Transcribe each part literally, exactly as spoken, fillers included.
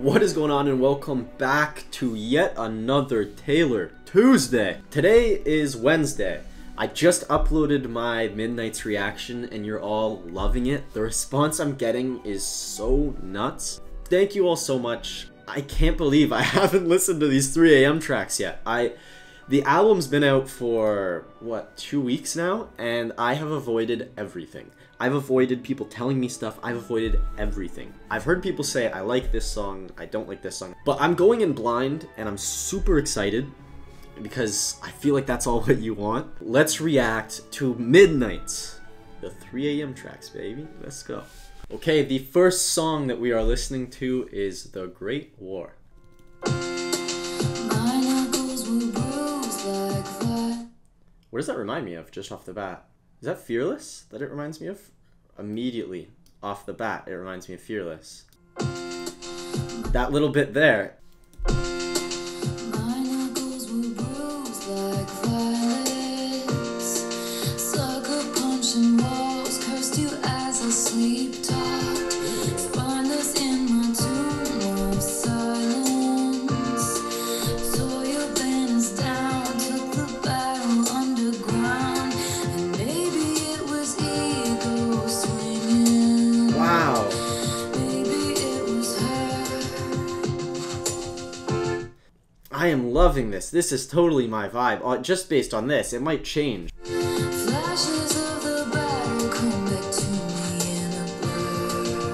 What is going on, and welcome back to yet another Taylor Tuesday. Today is Wednesday. I just uploaded my Midnight's reaction and you're all loving it. The response I'm getting is so nuts. Thank you all so much. I can't believe I haven't listened to these three A M tracks yet. I The album's been out for, what, two weeks now? And I have avoided everything. I've avoided people telling me stuff. I've avoided everything. I've heard people say, I like this song, I don't like this song. But I'm going in blind, and I'm super excited because I feel like that's all that you want. Let's react to Midnight's, the three A M tracks, baby. Let's go. Okay, the first song that we are listening to is The Great War. What does that remind me of, just off the bat? Is that Fearless that it reminds me of? Immediately, off the bat, it reminds me of Fearless. That little bit there. I am loving this. This is totally my vibe. Uh, just based on this, it might change. Flashes of the battle come back to me in a blur.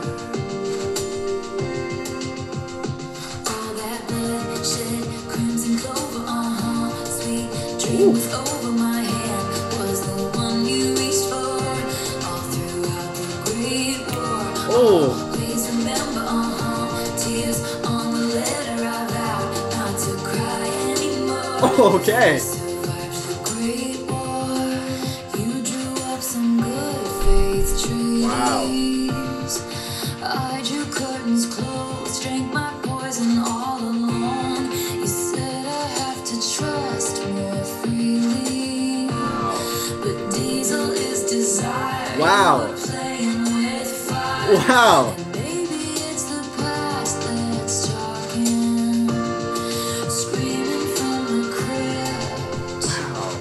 All that blood shed, crimson clover, uh-huh. Sweet dream was over my head, was the one you reached for. All throughout the Great War. Oh. Please remember, uh-huh. Tears on the letter I vowed not to cry anymore. Oh, okay. Wow. I drew curtains close, drank my poison all along. You said I have to trust more freely. Wow. But diesel is desire. Wow. Playing with fire. Wow. And maybe it's the past that's talking, screaming from the crypt. Wow.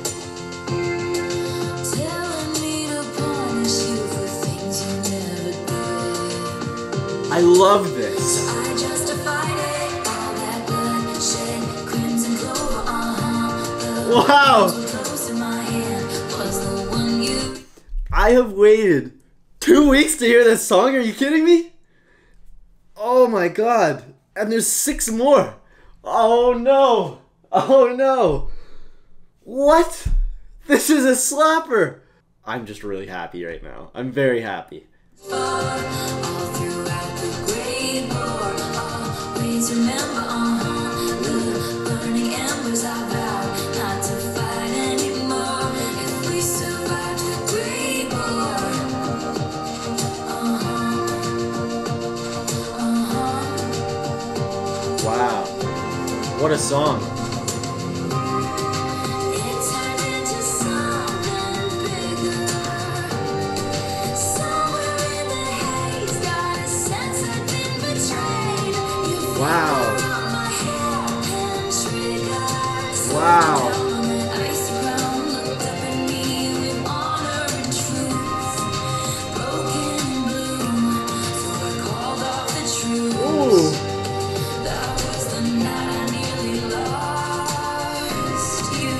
Telling me to punish you for things you never did. I love this. So I justified it. All that blood shed, crimson clover, uh-huh. Wow. Close in my hand was the one you. I have waited two weeks to hear this song. Are you kidding me? Oh my god. And there's six more. Oh no. Oh no. What? This is a slapper. I'm just really happy right now. I'm very happy. All throughout the Great War, always remember, uh-huh, the burning embers I vowed not to fight anymore. If we survive the Great War, uh-huh, uh-huh. Wow. What a song. Wow. Wow. Ooh. That was the night I nearly lost you.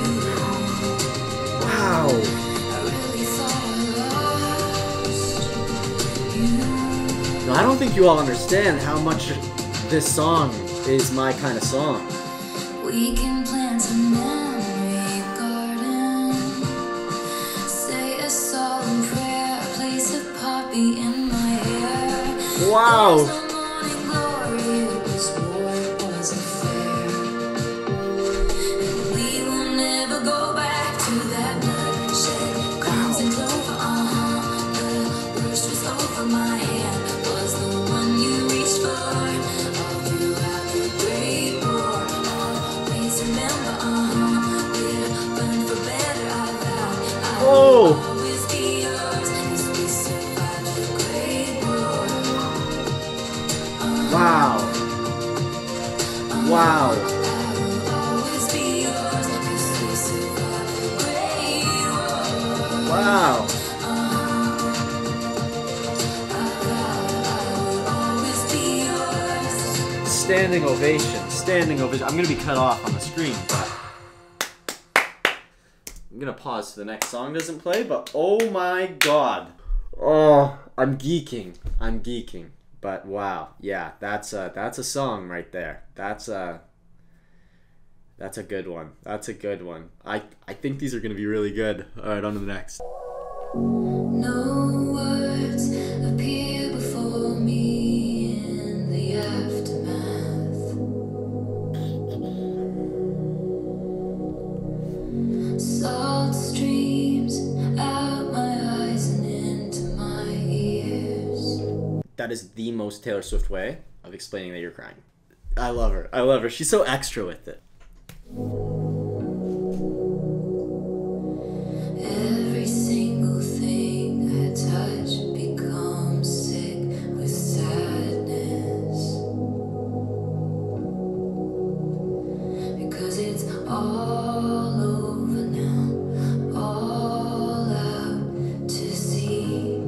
Wow. I really thought I lost you. No, I don't think you all understand how much this song is my kind of song. We can plant a memory garden, say a solemn prayer, place a poppy in my hair. Wow. There's no morning glory, it was war, it wasn't fair. And we will never go back to that bloodshed, crimson clover, uh-huh. The worst was over my hand, was the one you reached for. Oh! Wow. Wow. Standing ovation. Standing ovation. I'm gonna be cut off on the screen, but I'm gonna pause so the next song doesn't play, but oh my god. Oh, I'm geeking. I'm geeking. But wow, yeah, that's a that's a song right there. That's a that's a good one. That's a good one. I I think these are gonna be really good. All right, on to the next. No words appear before me in the aftermath. Salt streams out my eyes and into my ears. That is the most Taylor Swift way of explaining that you're crying. I love her. I love her. She's so extra with it. Every single thing I touch becomes sick with sadness. Because it's all over now, all out to sea.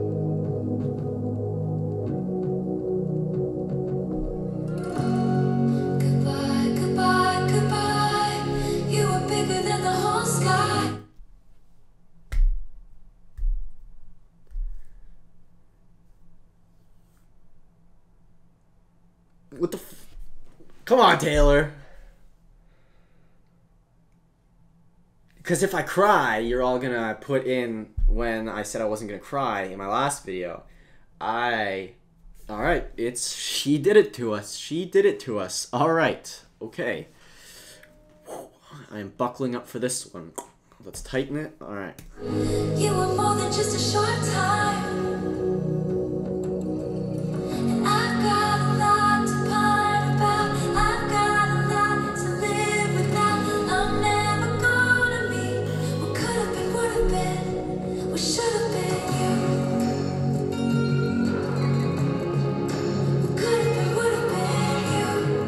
Goodbye, goodbye, goodbye. You are bigger than the whole sky. What the f- Come on, Taylor. Because if I cry, you're all gonna put in when I said I wasn't gonna cry in my last video. I... Alright, it's... She did it to us. She did it to us. Alright. Okay. I am buckling up for this one. Let's tighten it. Alright. You were more than just a short time. And I've got a lot to pine about. I've got a lot to live without. I'm never gonna meet what could have been, would have been, what should have been you. What could have been, would have been you.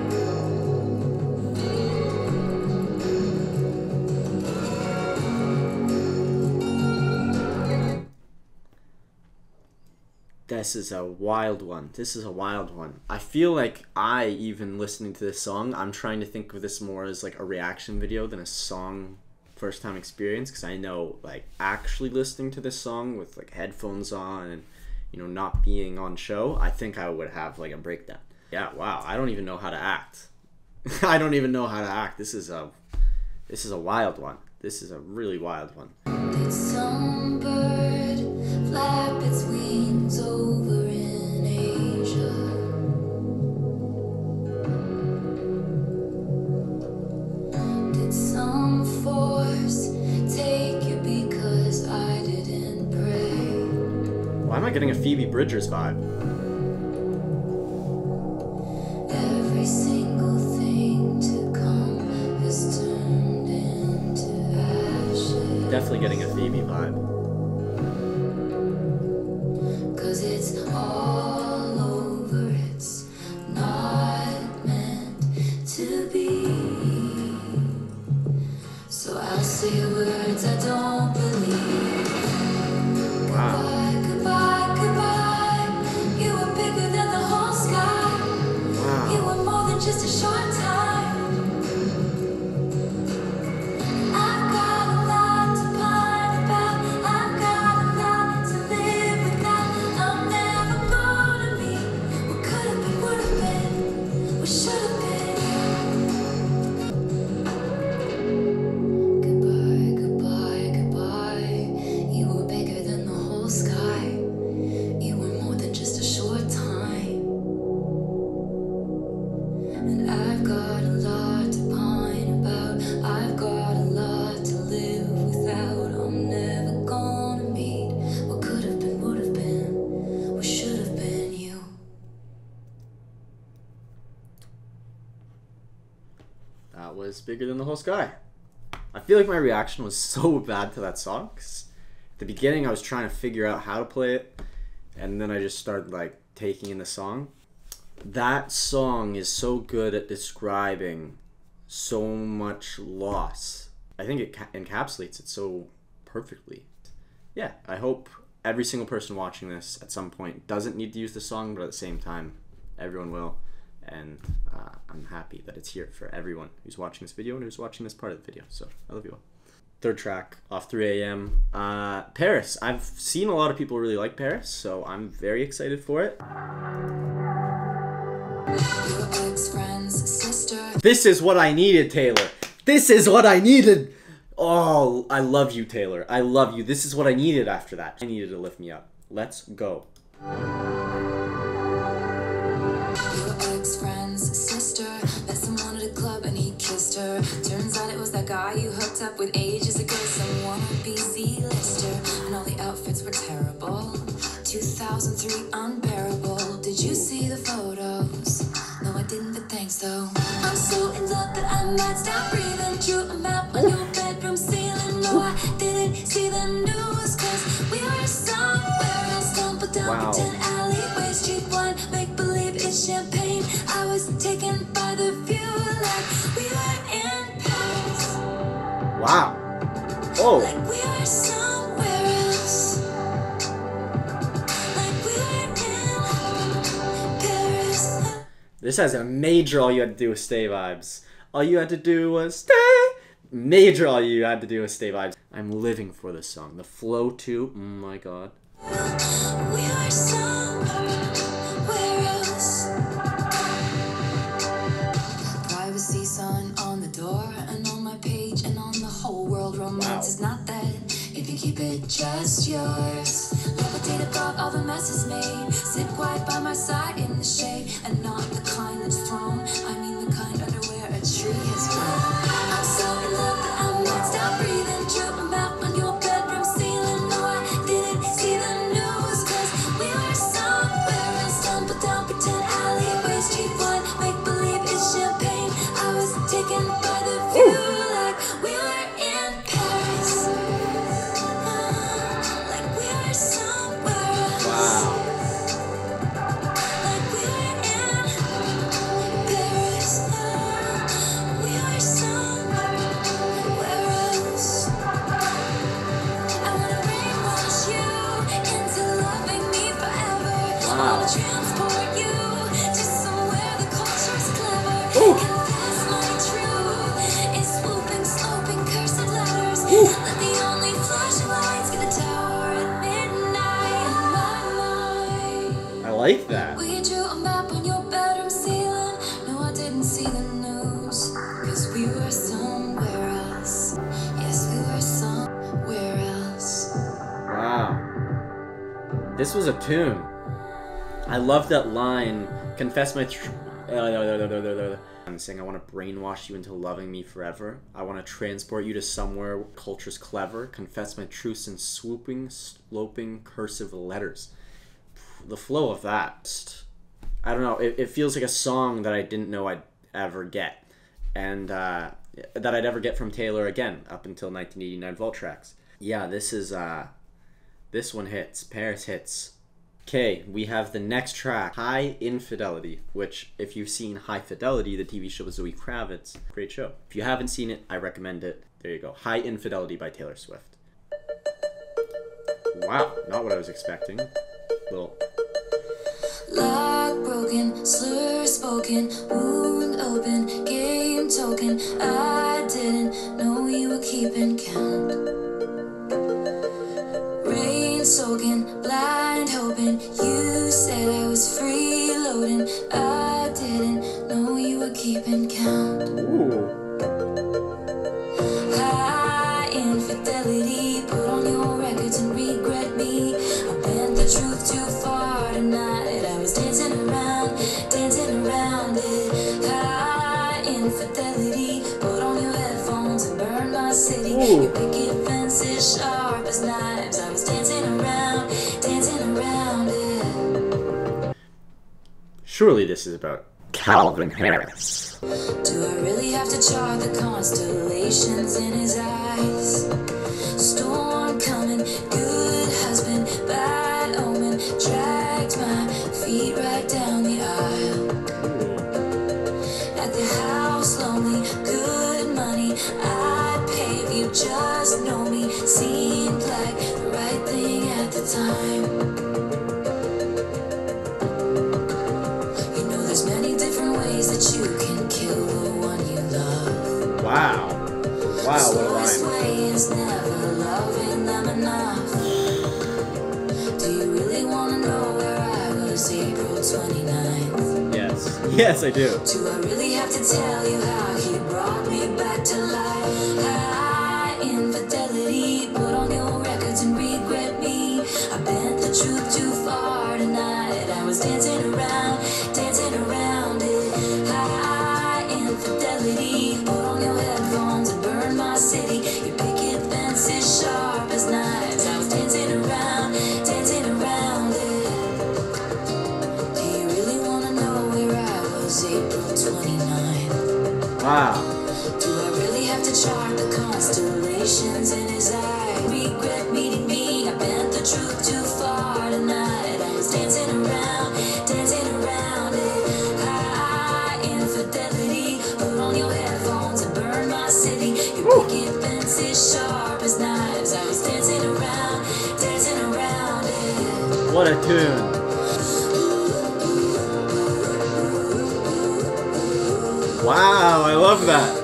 This is a wild one. This is a wild one. I feel like I, even listening to this song, I'm trying to think of this more as like a reaction video than a song first time experience, because I know like actually listening to this song with like headphones on and, you know, not being on show, I think I would have like a breakdown. Yeah, wow. I don't even know how to act. I don't even know how to act. This is a this is a wild one. This is a really wild one. Did some bird flap its wings over in Asia? Did some force take you because I didn't pray? Why am I getting a Phoebe Bridgers vibe? Every single thing to come has turned into ashes. Definitely getting a Phoebe vibe. Cause it's all over, it's not meant to be. So I'll say words I don't believe. Wow. Goodbye, goodbye, goodbye. You were bigger than the whole sky. You Wow. were more than just a short time. I've got a lot to pine about. I've got a lot to live without. I'm never gonna meet what could have been, would have been, what should have been. Goodbye, goodbye, goodbye. You were bigger than the whole sky. You were more than just a short time. And I've got a lot to pine about. I've got a lot to live without. I'm never gonna meet what could have been, would have been, what should have been you. That was Bigger Than the Whole Sky. I feel like my reaction was so bad to that song, 'cause at the beginning I was trying to figure out how to play it, and then I just started like taking in the song. that song is so good at describing so much loss. I think it ca- encapsulates it so perfectly. Yeah, I hope every single person watching this at some point doesn't need to use the song, but at the same time, everyone will. And uh, I'm happy that it's here for everyone who's watching this video and who's watching this part of the video. So I love you all. Third track off three A M. Uh, Paris. I've seen a lot of people really like Paris, so I'm very excited for it. Your ex-friend's sister. This is what I needed, Taylor. This is what I needed. Oh, I love you, Taylor. I love you. This is what I needed after that. I needed to lift me up. Let's go. Her. Turns out it was that guy you hooked up with ages ago, some wannabe Z-lister, and all the outfits were terrible. two thousand three unbearable. Did you see the photos? No, I didn't, but thanks though. I'm so in love that I might stop breathing. Drew a map on your bedroom ceiling. No, I didn't see the news, cause we were somewhere else. Stumbled down Wow. pretend alleyways, cheap wine, make believe it's champagne. I was taken by the view like we were in Paris. Wow. Oh. Like we were somewhere else. Like we were in Paris. This has a major all you had to do was stay vibes. All you had to do was stay. Major all you had to do was stay vibes. I'm living for this song. The flow too. Oh my god. We were somewhere else. Privacy sign on the door and on my page and on the whole world. Romance Wow. is not that if you keep it just yours. Levitate above all the messes made. Sit quiet by my side in the shade, and not the kind that's thrown. I mean the kind under where a tree has grown. I'm so in love that I might stop breathing. Drew a map on your bedroom ceiling. No, I didn't see the news, cause we were somewhere else. Stumbled down pretend alleyways, cheap wine, make believe it's champagne. I was taken by the view like we were in Paris. Like we were somewhere else. Wow. Like we were in Paris. We were somewhere else. I wanna brainwash you into loving me forever. I wanna transport you to somewhere the culture's clever. Confess my truth in swooping, sloping, cursed letters. Let the only flashing lights get the tower at midnight in my mind. I like that. We drew a map on your bedroom ceiling. No, I didn't see the news, cause we were somewhere else. Yes, we were somewhere else. Wow. This was a tune. I love that line. Confess my tr- I'm saying I want to brainwash you into loving me forever. I want to transport you to somewhere where culture's clever. Confess my truths in swooping, sloping, cursive letters. The flow of that, I don't know, it, it feels like a song that I didn't know I'd ever get. And uh, that I'd ever get from Taylor again, up until nineteen eighty-nine Vault Tracks. Yeah, this is, uh, this one hits. Paris hits. Okay, we have the next track, High Infidelity, which, if you've seen High Fidelity, the T V show with Zoe Kravitz, great show. If you haven't seen it, I recommend it. There you go. High Infidelity by Taylor Swift. Wow, not what I was expecting. Little... Lock broken, slur spoken, wound open, game token. I didn't know you were keeping count. Rain soaking, blind hoping. You said I was freeloading. I didn't know you were keeping count. Ooh. High infidelity, put on your records and regret me. I bent the truth too far tonight. I was dancing around, dancing around it. High infidelity, put on your headphones and burn my city. Ooh. Your picket fence is sharp as knives. I was dancing around, dancing around it. Surely this is about Calvin Harris. Do I really have to chart the constellations in his eyes? Storm coming, good husband, bad omen. Dragged my feet right down the aisle. at the house, lonely, good money. I'd pay if you just know me. Seemed like the right thing at the time. You know there's many different ways that you can kill the one you love. Wow. Wow, what a line. Slowest way is never loving them enough. Do you really want to know where I was April twenty-ninth? Yes. Yes, I do. Do I really have to tell you how he brought me back to life? High infidelity, put on your records and regret me. I bent the truth too far tonight. I was dancing around, dancing around it. High infidelity, put on your headphones and burn my city. Your picket fence is sharp as knives. I was dancing around, dancing around it. Do you really want to know where I was April twenty-ninth? Wow. Do I really have to chart the constellations in his eye? Regret meeting me, I bent the truth too far tonight. I was dancing around, dancing around it. High infidelity, put on your headphones and burn my city. Your picket fence is sharp as knives. I was dancing around, dancing around it. What a tune. Wow, I love that.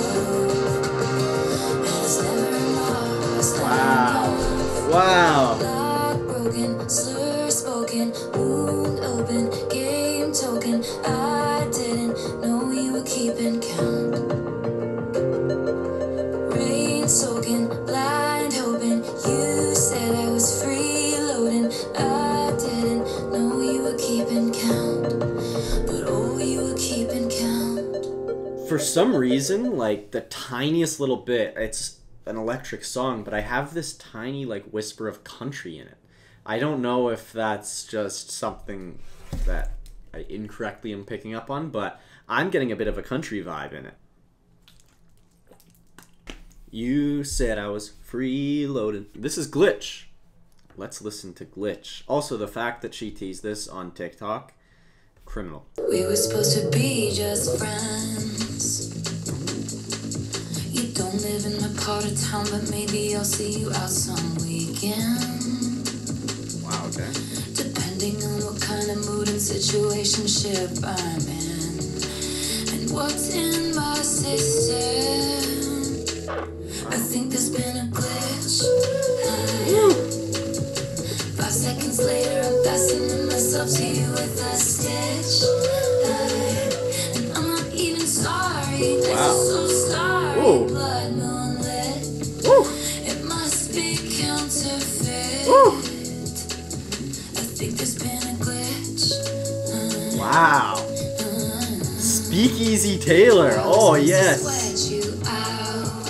Wow. Wow. Lock broken, slur spoken, wound open, game token. I didn't know you were keeping count. Rain soaking, blind hoping. You said I was freeloading. I didn't know you were keeping count. But oh, you were keeping count. For some reason, like the tiniest little bit, it's an electric song, but I have this tiny like whisper of country in it. I don't know if that's just something that I incorrectly am picking up on, but I'm getting a bit of a country vibe in it. You said I was freeloaded. This is Glitch. Let's listen to Glitch. Also, the fact that she teased this on TikTok, criminal. We were supposed to be just friends. You don't live in my part of town, but maybe I'll see you out some weekend. Wow, okay. Depending on what kind of mood and situationship I'm in, and what's in my system. I think there's been a glitch. Uh, Five seconds later, I'm fastening myself to you with a stitch. Uh, and I'm not even sorry. This Wow. is so sorry. Ooh. Blood moonlit. Woo. It must be counterfeit. Woo. I think there's been a glitch. Uh, Wow. uh, Speakeasy Taylor. Oh, yes. Sweat you out.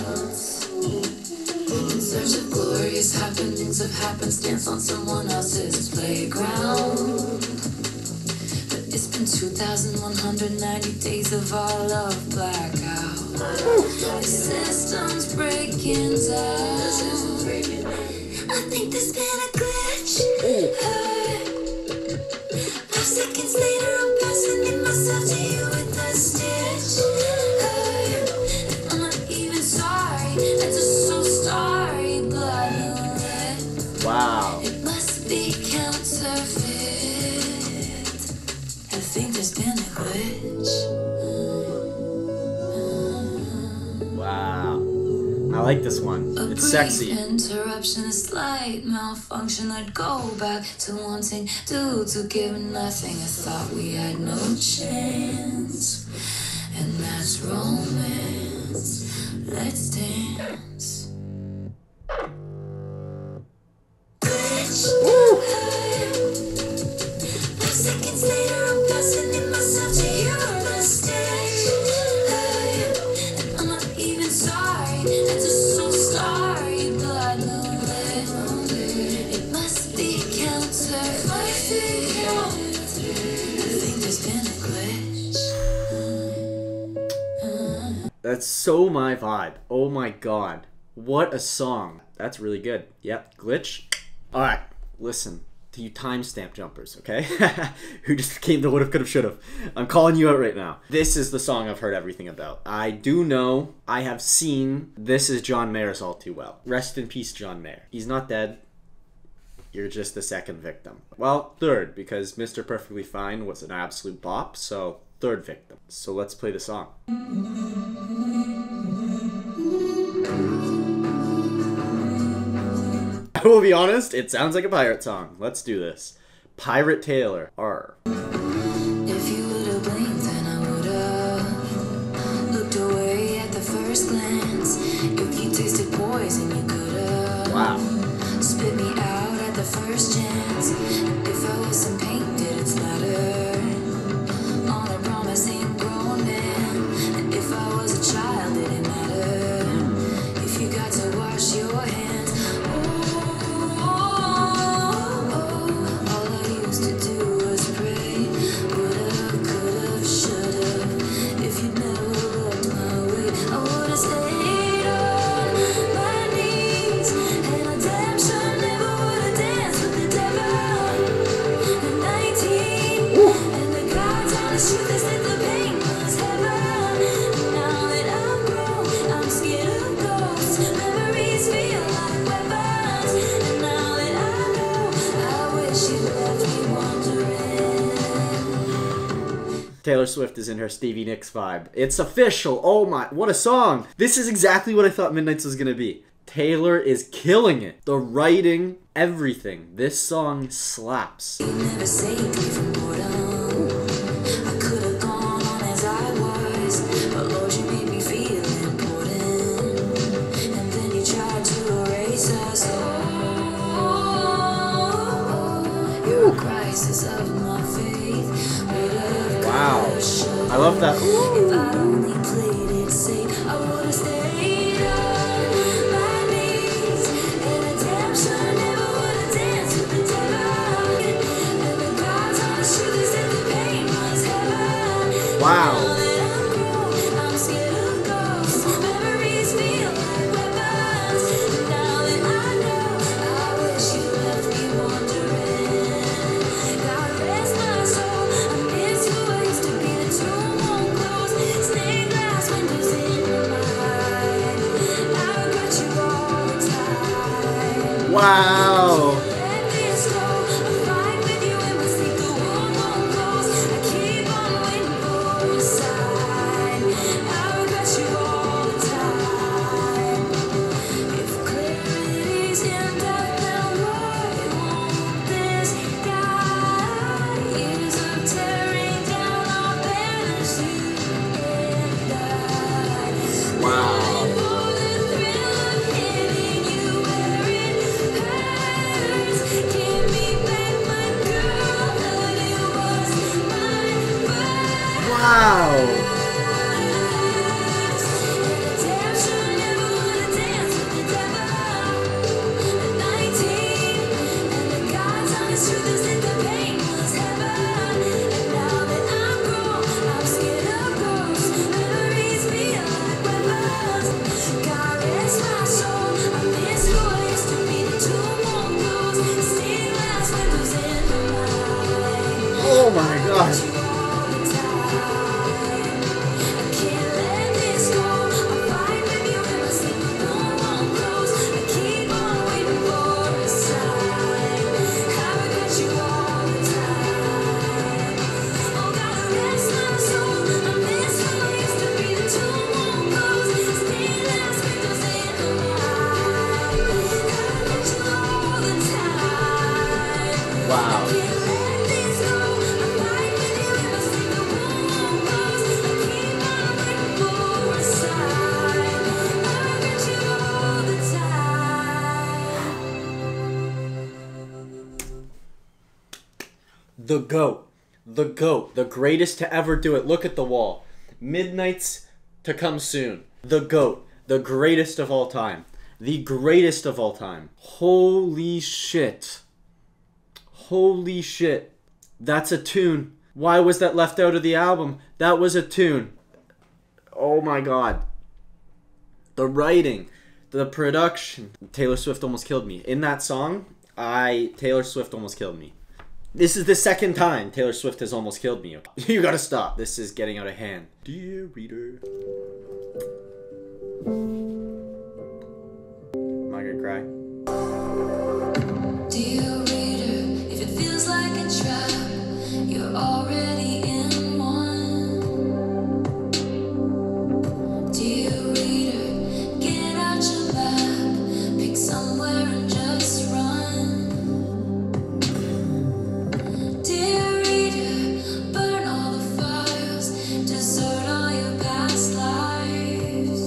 In search of glorious happenings of happenstance on someone else's playground. But it's been two thousand one hundred ninety days of our love blackout. The system's breaking down. I think there's been a glitch. Hey. Five seconds later, I'm passing in myself to you with a stitch. Hey. I'm not even sorry. I just so starry, blood moonlit. Wow. It must be counterfeit. I think there's been a glitch. Wow. I like this one. A It's brief sexy. interruption, a slight malfunction. I'd go back to wanting to to give nothing. I thought we had no chance, and that's romance. Let's dance. Glitch. Five seconds later, I'm passing in myself to you on a stage. And I'm not even sorry. I just so sorry. Blood moonlit. It must be counterfeit. I think there's been a glitch. That's so my vibe. Oh my god. What a song. That's really good. Yep. Glitch. Alright. Listen. to you timestamp jumpers, okay? Who just came to would've, could've, should've. I'm calling you out right now. This is the song I've heard everything about. I do know, I have seen, this is John Mayer's All Too Well. Rest in peace, John Mayer. He's not dead. You're just the second victim. Well, third, because Mister Perfectly Fine was an absolute bop, so third victim. So let's play the song. I will be honest, it sounds like a pirate song. Let's do this. Pirate Taylor. R. If you would've blinked, then I would've looked away at the first glance. If you tasted poison, you could've Wow. spit me out at the first chance. If I was some paint, did its ladder on a promising grown man. And if I was a child, did it matter if you got to wash your hands? Taylor Swift is in her Stevie Nicks vibe. It's official. Oh my, what a song. This is exactly what I thought Midnights was gonna be. Taylor is killing it. The writing, everything. This song slaps. You never saved me from boredom. I could have gone on as I was, but Lord, you made me feel important. And then you tried to erase us. Oh, you're a crisis of my faith. Wow. I love that. Ooh. If I'd only played it safe, I would have stayed on my knees. And redemption never would have danced with the devil. And the gods on the shoulders said the pain was heaven. Wow. Now that I'm grown, I'm scared of ghosts. Memories feel like weapons. And now that I know, I wish you left me wondering. God rest my soul, I miss who I used to be. The tomb won't close, stained glass windows in my mind. I regret you all the time. Wow. Let this go, I fight with you in my sleep. The wound won't close, I keep on waiting for a sign. I regret you all the time. If clarity's in death, then why won't this guide? Years of tearing down our banners, you and I. Wow. For the thrill of hitting you where it hurts. Give me back my girl, but it was my first. Wow. Redemption never would have danced with the devil. At nineteen, and the gods on his shoulders said the pain was heaven. And now that I'm grown, I'm scared of ghosts. Memories feel like weapons. God rest my soul, I miss who I used to be. The tomb won't close, stained glass windows in my mind. Oh my god. You all the time. I can't let this go. I fight with you in my sleep. The room won't close. I keep on waiting for a sign. I regret you all the time. Oh, gotta rest my soul. I miss who I used to be. The tomb won't close. Stained glass windows in my mind. I regret you all the time. Wow. Can't let this go. I fight with you in my sleep. The room won't close. I keep on waiting for a sign. I regret you all the time. The GOAT. The GOAT. The greatest to ever do it. Look at the wall. Midnights to come soon. The GOAT. The greatest of all time. The greatest of all time. Holy shit. Holy shit. That's a tune. Why was that left out of the album? That was a tune. Oh my god. The writing. The production. Taylor Swift almost killed me. In that song, I Taylor Swift almost killed me. This is the second time Taylor Swift has almost killed me. You gotta stop. This is getting out of hand. Dear reader. Am I gonna cry? Dear reader, if it feels like a trap, you're already in one. Dear reader, get out your map, pick somewhere and just run. Dear reader, burn all the files, desert all your past lives.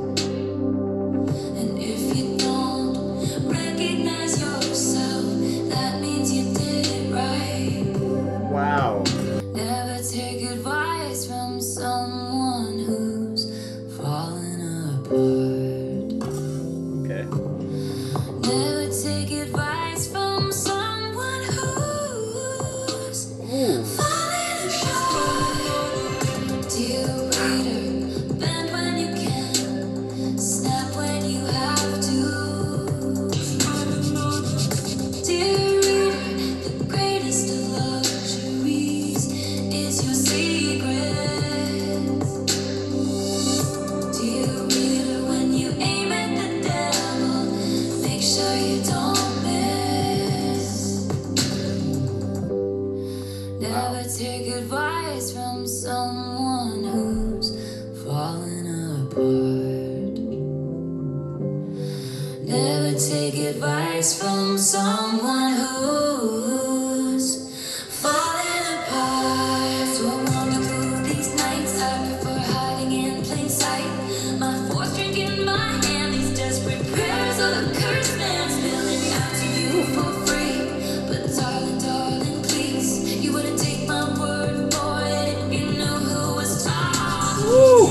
And if you don't recognize yourself, that means you did it right. Wow. Never take advice from someone who's falling apart. Okay. Never take advice from someone who's Ooh. falling apart. Dear reader, bend when you can, snap when you have to. Dear reader, the greatest of luxuries is your secret. Dear reader, when you aim at the devil, make sure you don't miss. Never take advice from someone who's falling apart. Never take advice from someone who's falling apart. So I wander through these nights, I prefer hiding in plain sight. My fourth drink in my hand, these desperate prayers of a cursed man spilling out to you for free. But darling, darling, please, you wouldn't take my word for it if you knew who was talking. Woo.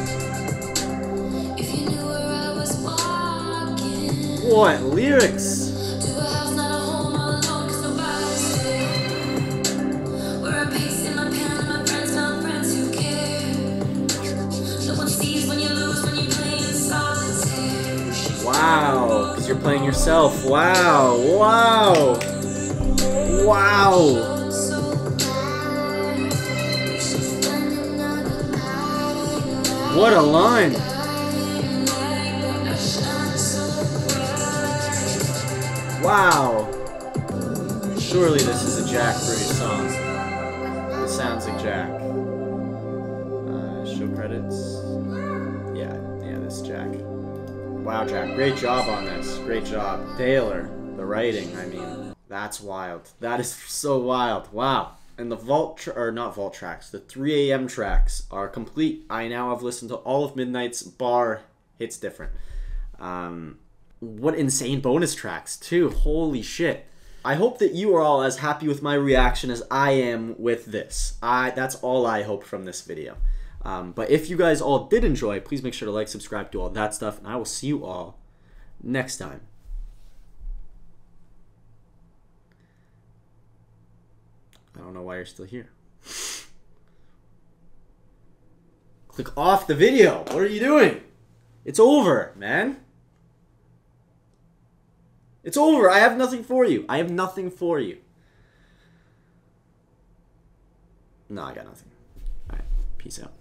If you knew where I was walking. What lyrics? To a house, not a home, all alone, 'cause nobody's there. Where I pace in my pen and my friends found friends who care. No one sees when you lose, when you play in solitaire. Wow. Because you're playing yourself. Wow. Wow. Wow. So bad, we should spend another night. What a line. Like I shine so bright. Wow. Surely this is a Jack Bruce song. It sounds like Jack. Uh, show credits. Yeah, yeah, this is Jack. Wow, Jack. Great job on this. Great job. Taylor, the writing, I mean, that's wild. That is so wild. Wow. And the vault, tr or not vault tracks, the three A M tracks are complete. I now have listened to all of Midnight's bar. Hits different. Um, what insane bonus tracks, too. Holy shit. I hope that you are all as happy with my reaction as I am with this. I That's all I hope from this video. Um, but if you guys all did enjoy, please make sure to like, subscribe, do all that stuff, and I will see you all next time. I don't know why you're still here. Click off the video. What are you doing? It's over, man. It's over. I have nothing for you. I have nothing for you. No, I got nothing. All right. Peace out.